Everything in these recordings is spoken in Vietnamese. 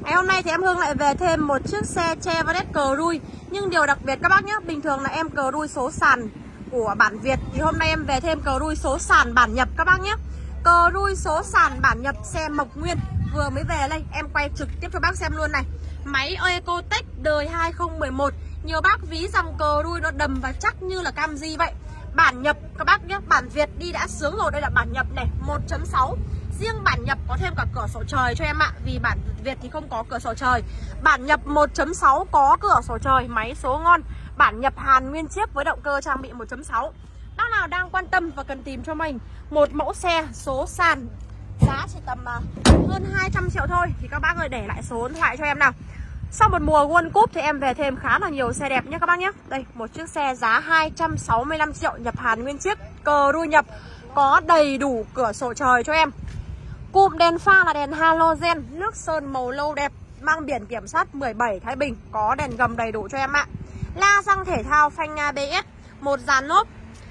Ngày hôm nay thì em Hương lại về thêm một chiếc xe Chevrolet Cruze. Nhưng điều đặc biệt các bác nhé, bình thường là em Cruze số sàn của bản Việt, thì hôm nay em về thêm Cruze số sàn bản nhập các bác nhé. Cruze số sàn bản nhập xe Mộc Nguyên vừa mới về đây, em quay trực tiếp cho bác xem luôn này. Máy Ecotec đời 2011. Nhiều bác ví rằng Cruze nó đầm và chắc như là Camry vậy. Bản nhập các bác nhé, bản Việt đi đã sướng rồi. Đây là bản nhập này, 1.6. Riêng bản nhập có thêm cả cửa sổ trời cho em ạ. Vì bản Việt thì không có cửa sổ trời. Bản nhập 1.6 có cửa sổ trời, máy số ngon. Bản nhập Hàn nguyên chiếc với động cơ trang bị 1.6. Bác nào đang quan tâm và cần tìm cho mình một mẫu xe số sàn giá chỉ tầm hơn 200 triệu thôi thì các bác ơi để lại số điện thoại cho em nào. Sau một mùa World Cup thì em về thêm khá là nhiều xe đẹp nhé các bác nhé. Đây, một chiếc xe giá 265 triệu nhập Hàn nguyên chiếc, Cruze nhập, có đầy đủ cửa sổ trời cho em. Cụm đèn pha là đèn halogen, nước sơn màu lâu đẹp, mang biển kiểm soát 17 Thái Bình, có đèn gầm đầy đủ cho em ạ. La răng thể thao, phanh ABS, một dàn lốp.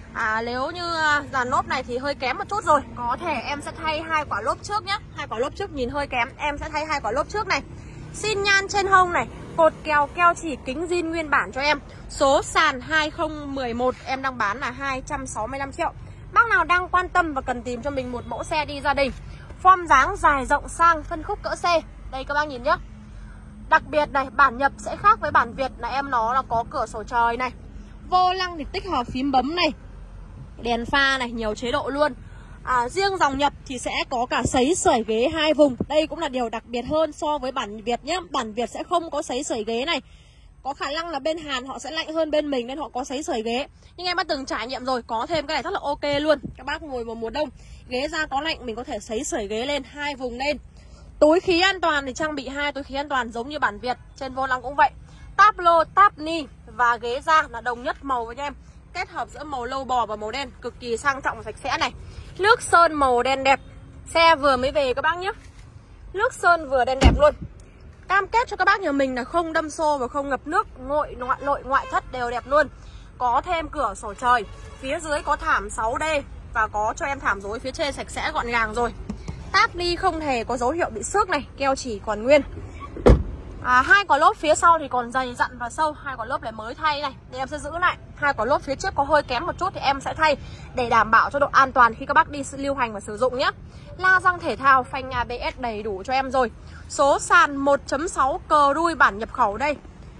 Nếu như dàn lốp này thì hơi kém một chút rồi, có thể em sẽ thay hai quả lốp trước nhé. Hai quả lốp trước nhìn hơi kém, em sẽ thay hai quả lốp trước này. Xin nhan trên hông này, cột kèo keo chỉ, kính zin nguyên bản cho em. Số sàn 2011 em đang bán là 265 triệu. Bác nào đang quan tâm và cần tìm cho mình một mẫu xe đi gia đình, form dáng dài rộng sang, phân khúc cỡ C. Đây các bác nhìn nhé. Đặc biệt này, bản nhập sẽ khác với bản Việt là em nó là có cửa sổ trời này. Vô lăng thì tích hợp phím bấm này, đèn pha này, nhiều chế độ luôn. Riêng dòng nhập thì sẽ có cả sấy sưởi ghế hai vùng. Đây cũng là điều đặc biệt hơn so với bản Việt nhé. Bản Việt sẽ không có sấy sưởi ghế này. Có khả năng là bên Hàn họ sẽ lạnh hơn bên mình nên họ có sấy sưởi ghế. Nhưng em đã từng trải nghiệm rồi, có thêm cái này rất là ok luôn. Các bác ngồi vào mùa đông, ghế ra có lạnh mình có thể sấy sưởi ghế lên, hai vùng lên. Túi khí an toàn thì trang bị hai túi khí an toàn giống như bản Việt. Trên vô lăng cũng vậy. Táp lô, táp ni và ghế da là đồng nhất màu với em. Kết hợp giữa màu lâu bò và màu đen, cực kỳ sang trọng và sạch sẽ này. Nước sơn màu đen đẹp. Xe vừa mới về các bác nhé. Nước sơn vừa đen đẹp luôn. Cam kết cho các bác nhà mình là không đâm xô và không ngập nước. Nội ngoại thất đều đẹp luôn. Có thêm cửa sổ trời. Phía dưới có thảm 6D và có cho em thảm rối phía trên sạch sẽ gọn gàng rồi. Táp ly không hề có dấu hiệu bị xước này, keo chỉ còn nguyên. Hai quả lốp phía sau thì còn dày dặn và sâu. Hai quả lốp này mới thay này, nên em sẽ giữ lại. Hai quả lốp phía trước có hơi kém một chút thì em sẽ thay để đảm bảo cho độ an toàn khi các bác đi lưu hành và sử dụng nhé. La răng thể thao, phanh ABS đầy đủ cho em rồi. Số sàn 1.6 Cruze bản nhập khẩu đây,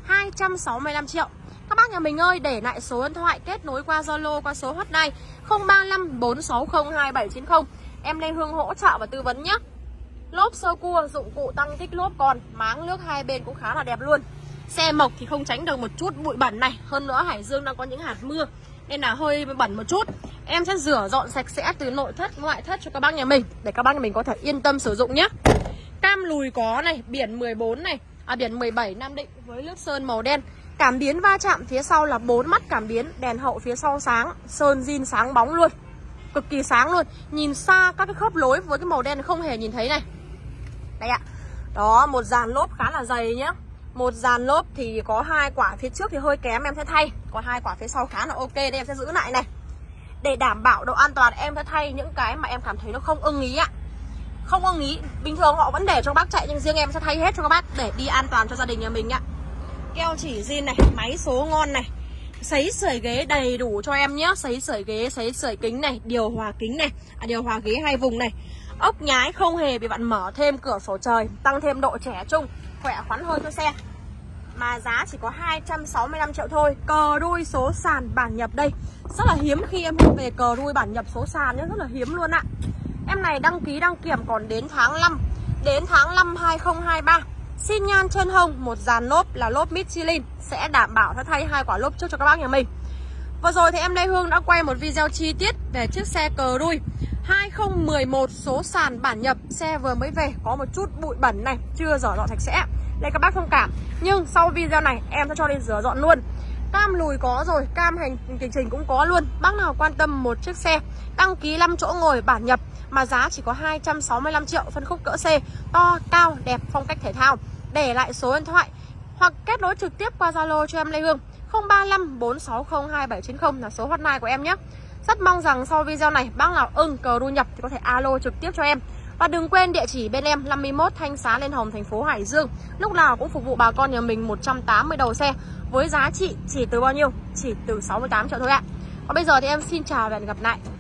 265 triệu. Các bác nhà mình ơi, để lại số điện thoại kết nối qua Zalo, qua số hotline 035 460 2790. Em Lê Hương hỗ trợ và tư vấn nhé. Lốp sơ cua, dụng cụ tăng tích lốp còn, máng nước hai bên cũng khá là đẹp luôn. Xe Mộc thì không tránh được một chút bụi bẩn này. Hơn nữa Hải Dương đang có những hạt mưa nên là hơi bẩn một chút. Em sẽ rửa dọn sạch sẽ từ nội thất, ngoại thất cho các bác nhà mình, để các bác nhà mình có thể yên tâm sử dụng nhé. Cam lùi có này, biển 14 này, biển 17 Nam Định với nước sơn màu đen. Cảm biến va chạm phía sau là 4 mắt cảm biến, đèn hậu phía sau sáng, sơn zin sáng bóng luôn. Cực kỳ sáng luôn. Nhìn xa các cái khớp lối với cái màu đen không hề nhìn thấy này. Đây ạ. Đó, một dàn lốp khá là dày nhá. Một dàn lốp thì có hai quả phía trước thì hơi kém em sẽ thay. Còn hai quả phía sau khá là ok. Đây em sẽ giữ lại này. Để đảm bảo độ an toàn em sẽ thay những cái mà em cảm thấy nó không ưng ý ạ. Không ưng ý. Bình thường họ vẫn để cho các bác chạy, nhưng riêng em sẽ thay hết cho các bác để đi an toàn cho gia đình nhà mình ạ. Keo chỉ zin này, máy số ngon này. Sấy sưởi ghế đầy đủ cho em nhé. Sấy sưởi ghế, sấy sưởi kính này, điều hòa kính này, điều hòa ghế hai vùng này. Ốc nhái không hề bị vặn mở, thêm cửa sổ trời, tăng thêm độ trẻ trung, khỏe khoắn hơn cho xe. Mà giá chỉ có 265 triệu thôi. Cruze số sàn bản nhập đây. Rất là hiếm khi em mua về Cruze bản nhập số sàn nhé, rất là hiếm luôn ạ. Em này đăng ký đăng kiểm còn đến tháng 5. Đến tháng 5 2023. Xin nhan trên hông, một dàn lốp là lốp Michelin, sẽ đảm bảo sẽ thay hai quả lốp trước cho các bác nhà mình. Vừa rồi thì em Lê Hương đã quay một video chi tiết về chiếc xe Cruze 2011 số sàn bản nhập. Xe vừa mới về, có một chút bụi bẩn này, chưa rửa dọn sạch sẽ. Đây các bác thông cảm. Nhưng sau video này em sẽ cho đi rửa dọn luôn. Cam lùi có rồi, cam hành trình cũng có luôn. Bác nào quan tâm một chiếc xe đăng ký 5 chỗ ngồi bản nhập mà giá chỉ có 265 triệu, phân khúc cỡ C, to, cao, đẹp, phong cách thể thao. Để lại số điện thoại hoặc kết nối trực tiếp qua Zalo cho em Lê Hương 035 460 2790 là số hotline của em nhé. Rất mong rằng sau video này bác nào ưng Cruze nhập thì có thể alo trực tiếp cho em. Và đừng quên địa chỉ bên em 51 Thanh Xá Liên Hồng, thành phố Hải Dương. Lúc nào cũng phục vụ bà con nhà mình 180 đầu xe với giá trị chỉ từ bao nhiêu? Chỉ từ 68 triệu thôi ạ. Còn bây giờ thì em xin chào và hẹn gặp lại.